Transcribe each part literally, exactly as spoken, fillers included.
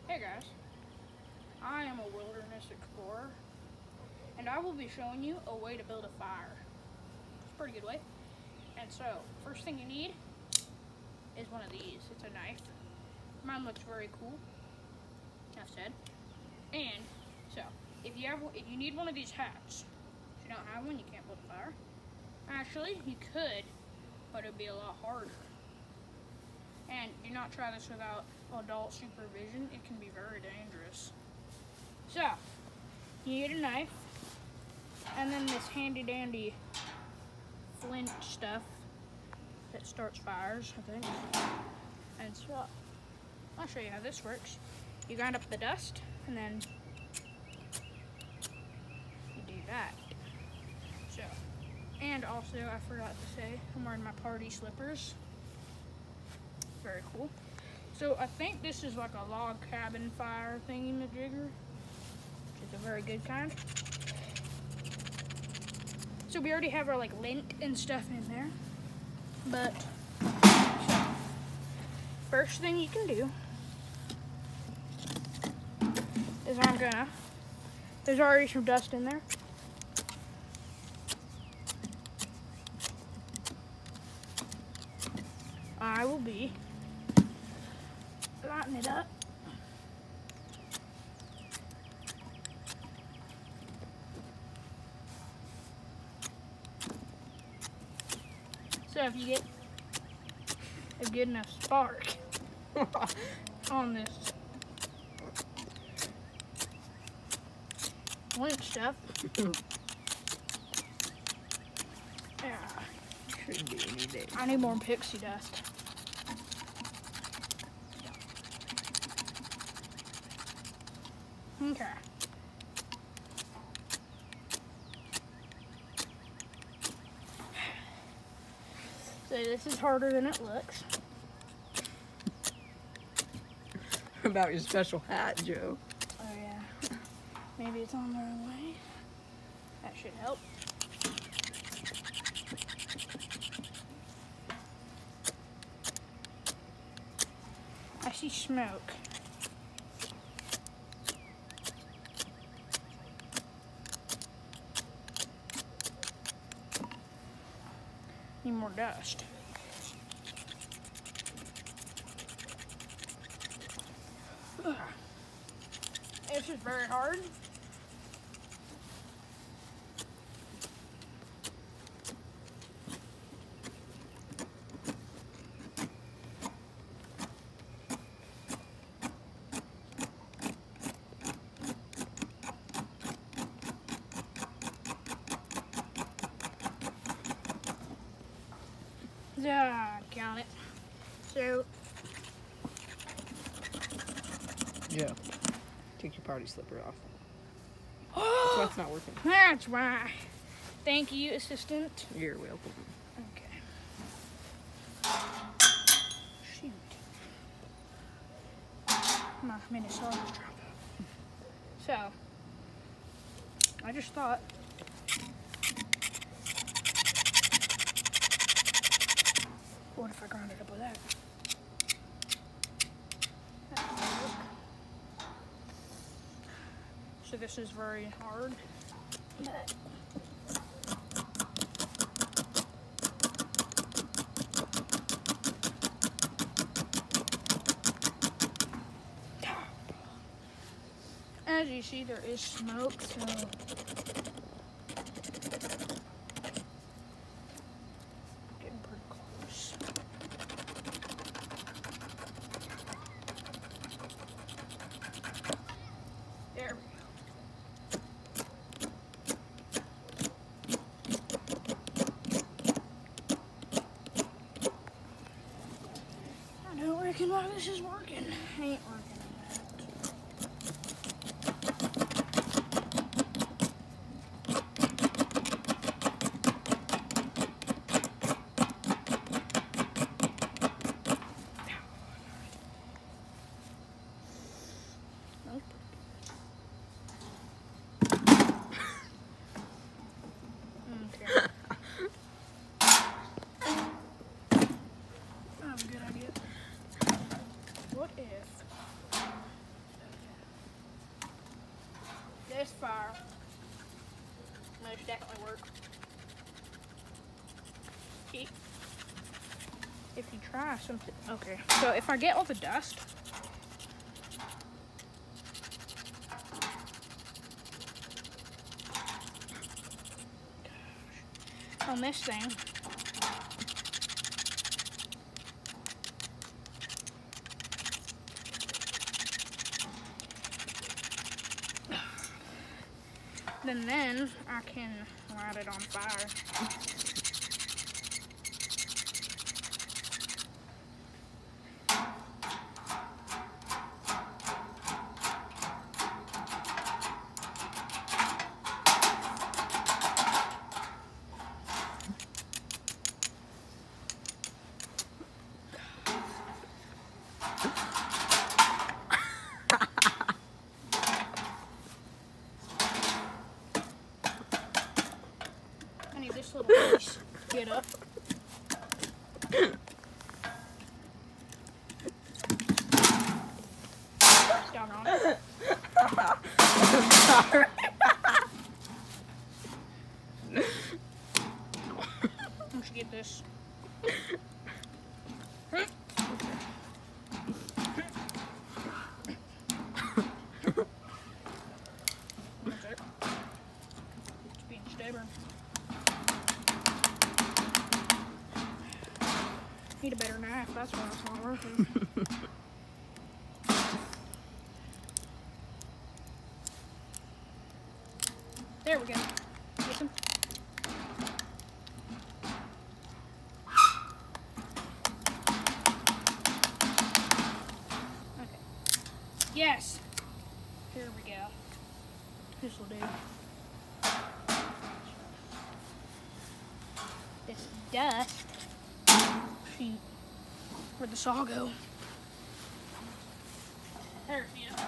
Hey guys, I am a wilderness explorer, and I will be showing you a way to build a fire. It's a pretty good way. And so, first thing you need is one of these. It's a knife. Mine looks very cool, enough said. And so, if you have, if you need one of these hats, if you don't have one, you can't build a fire. Actually, you could, but it'd be a lot harder. And do not try this without adult supervision. It can be very dangerous. So, you need a knife, and then this handy dandy flint stuff that starts fires, I think. And so, I'll show you how this works. You grind up the dust, and then you do that. So, and also, I forgot to say, I'm wearing my party slippers. Very cool. So I think this is like a log cabin fire thingy-majigger, which is a very good kind. So we already have our like lint and stuff in there, but so, first thing you can do is I'm gonna, there's already some dust in there. I will be lighting it up. So if you get a good enough spark on this lint stuff, yeah, should be any day. I need more pixie dust. Okay. So this is harder than it looks. About your special hat, Joe. Oh yeah. Maybe it's on the wrong way. That should help. I see smoke. Need more dust. Ugh. This is very hard. Yeah, count it. So, Joe, take your party slipper off. That's why it's not working. That's why. Thank you, assistant. You're welcome. Okay. Shoot. My mini saw just dropped. So, I just thought. What if I ground it up with that? So this is very hard. But as you see, there is smoke, so there we go. I don't reckon why this is working. Ain't working. What if this fire most definitely work. See? If you try something, okay. So if I get all the dust, on this thing, then then I can light it on fire. I need this little piece to get up. Down on it. I'm sorry. I should get this. That's it. It's being stubborn. Need a better knife, that's why it's not working. There we go. Get some. Okay. Yes. Here we go. This will do. This dust. Shoot. Where'd the saw go? There it is.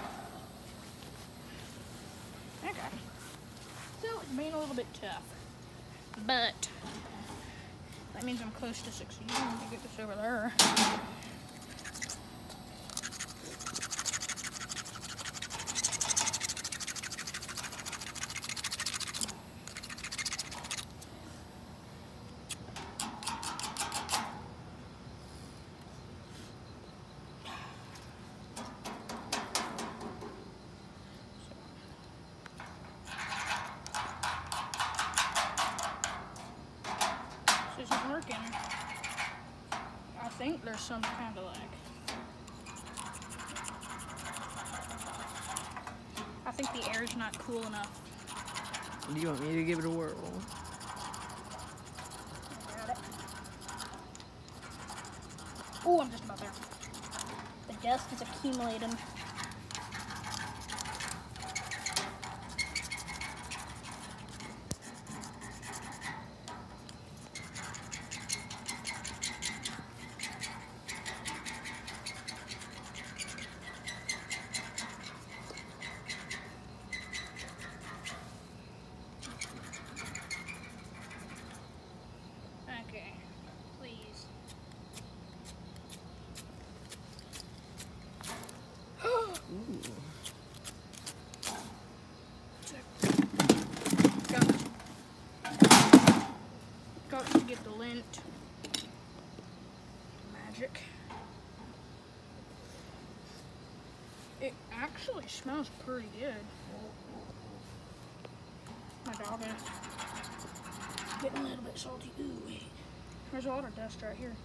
Okay. So it's being a little bit tough, but that means I'm close to succeeding to get this over there. This isn't working. I think there's some kind of lag. I think the air's not cool enough. Do you want me to give it a whirl? Got it. Oh, I'm just about there. The dust is accumulating. Okay, please. Ooh. Got, got to get the lint. Magic. It actually smells pretty good. My dog is getting a little bit salty. Ooh, wait. There's a lot of dust right here.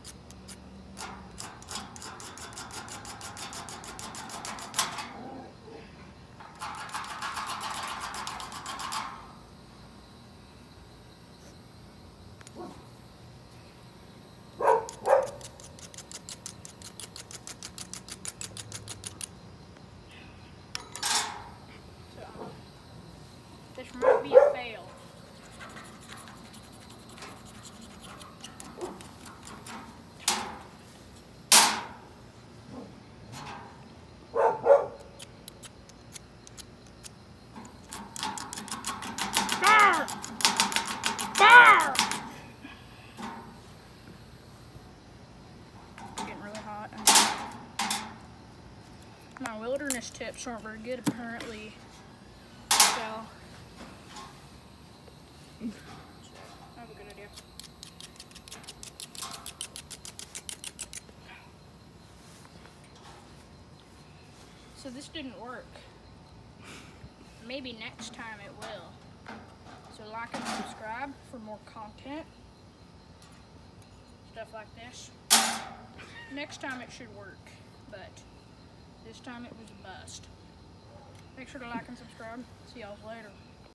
So, this might be a fail. Fire! Fire! It's getting really hot. My wilderness tips aren't very good apparently. So while. I have a good idea. So this didn't work. Maybe next time it will. So like and subscribe for more content. Stuff like this. Next time it should work, but this time it was a bust. Make sure to like and subscribe. See y'all later.